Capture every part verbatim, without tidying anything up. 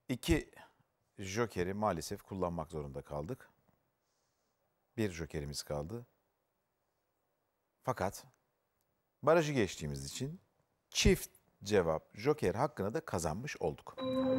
İki jokeri maalesef kullanmak zorunda kaldık. Bir jokerimiz kaldı. Fakat barajı geçtiğimiz için çift cevap joker hakkını da kazanmış olduk.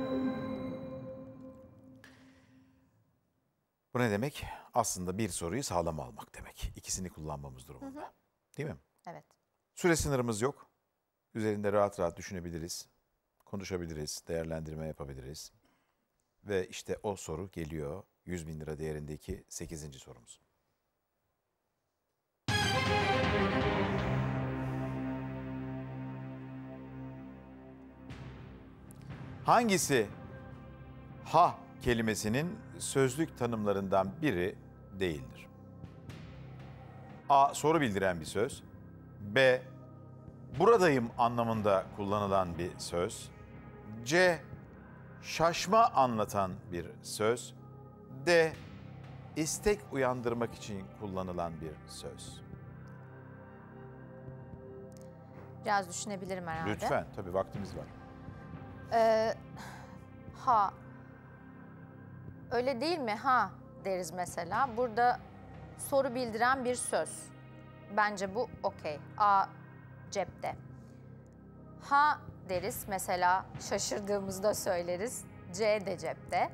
Bu ne demek? Aslında bir soruyu sağlam almak demek. İkisini kullanmamız durumunda. Hı hı. Değil mi? Evet. Süre sınırımız yok. Üzerinde rahat rahat düşünebiliriz. Konuşabiliriz, değerlendirme yapabiliriz. Ve işte o soru geliyor. yüz bin lira değerindeki sekizinci sorumuz. Hangisi ha kelimesinin sözlük tanımlarından biri değildir? A. Soru bildiren bir söz. B. Buradayım anlamında kullanılan bir söz. C. Şaşma anlatan bir söz. D. İstek uyandırmak için kullanılan bir söz. Biraz düşünebilirim herhalde. Lütfen, tabii vaktimiz var. Ee, ha. Öyle değil mi? Ha deriz mesela. Burada soru bildiren bir söz. Bence bu okey. A cepte. Ha deriz mesela, şaşırdığımızda söyleriz. C de cepte.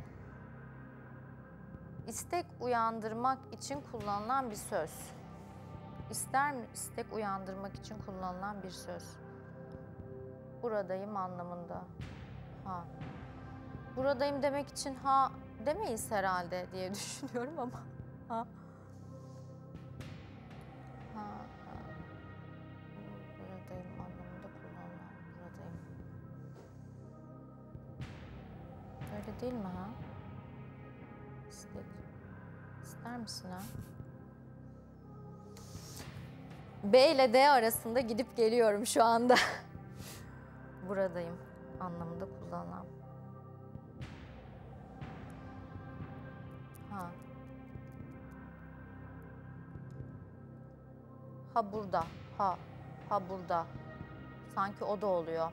İstek uyandırmak için kullanılan bir söz. İster mi? İstek uyandırmak için kullanılan bir söz. Buradayım anlamında. Ha. Buradayım demek için ha demeyiz herhalde diye düşünüyorum ama. Ha. Ha. ha. Buradayım anlamında kullanılan. Buradayım. Öyle değil mi ha? İstek. İster misin ha? B ile D arasında gidip geliyorum şu anda. Buradayım anlamında kullanılan. Ha. Ha burada. Ha. Ha burada. Sanki o da oluyor.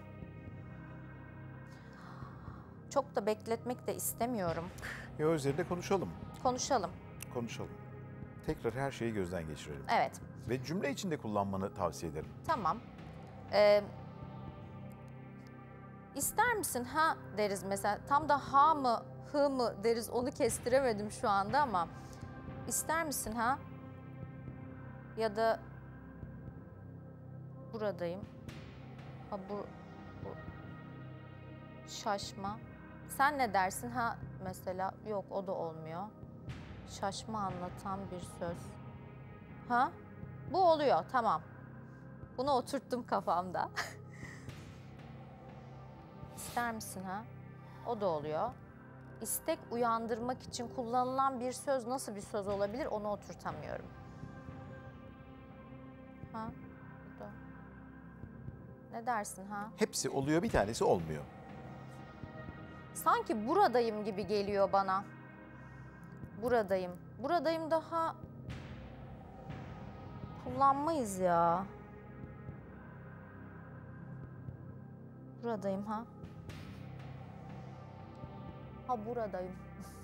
Çok da bekletmek de istemiyorum. Ya üzerinde konuşalım. Konuşalım. Konuşalım. Tekrar her şeyi gözden geçirelim. Evet. Ve cümle içinde kullanmanı tavsiye ederim. Tamam. Ee, ister misin ha deriz mesela. Tam da ha mı hı mı deriz, onu kestiremedim şu anda ama. İster misin ha? Ya da buradayım. Ha bu, bu. Şaşma. Sen ne dersin ha mesela? Yok, o da olmuyor. Şaşma anlatan bir söz. Ha? Bu oluyor, tamam. Bunu oturttum kafamda. İster misin ha? O da oluyor. İstek uyandırmak için kullanılan bir söz nasıl bir söz olabilir, onu oturtamıyorum. Ha? Bu da. Ne dersin ha? Hepsi oluyor, bir tanesi olmuyor. Sanki buradayım gibi geliyor bana. Buradayım. Buradayım daha kullanmayız ya. Buradayım ha. Ha buradayım.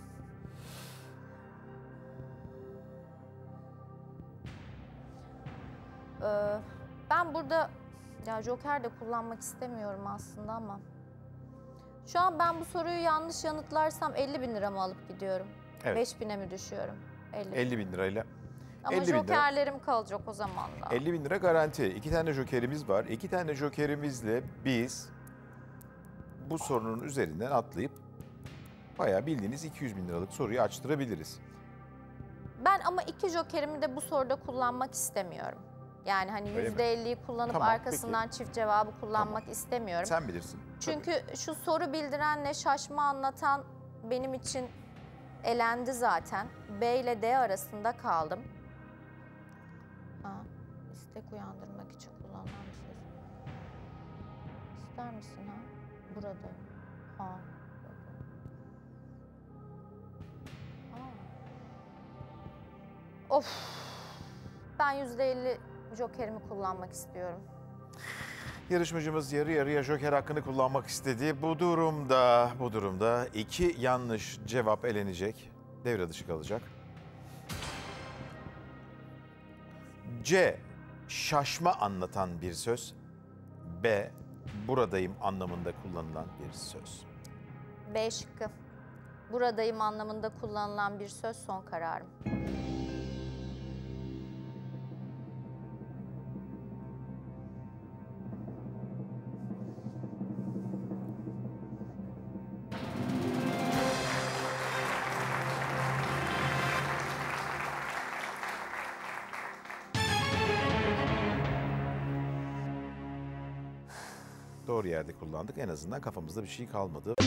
ee, ben burada ya joker de kullanmak istemiyorum aslında ama. Şu an ben bu soruyu yanlış yanıtlarsam elli bin lira mı alıp gidiyorum? Evet. beş bine mi düşüyorum? elli bin lirayla. Ama elli bin lira. jokerlerim kalacak o zaman da. elli bin lira garanti. İki tane jokerimiz var. İki tane jokerimizle biz bu sorunun üzerinden atlayıp bayağı bildiğiniz iki yüz bin liralık soruyu açtırabiliriz. Ben ama iki jokerimi de bu soruda kullanmak istemiyorum. Yani hani yüzde elliyi kullanıp Tamam, arkasından peki. çift cevabı kullanmak Tamam. istemiyorum. Sen bilirsin. Çünkü Tabii. şu soru bildirenle şaşma anlatan benim için elendi zaten. B ile D arasında kaldım. Ha, istek uyandırmak için kullanılan bir söz. İster misin ha? Buradayım. Ha. Of. Ben yüzde elli jokerimi kullanmak istiyorum. Yarışmacımız yarı yarıya joker hakkını kullanmak istedi. Bu durumda, bu durumda iki yanlış cevap elenecek. Devre dışı kalacak. C. Şaşma anlatan bir söz. B. Buradayım anlamında kullanılan bir söz. B şıkkı. Buradayım anlamında kullanılan bir söz son kararım. Doğru yerde kullandık. En azından kafamızda bir şey kalmadı.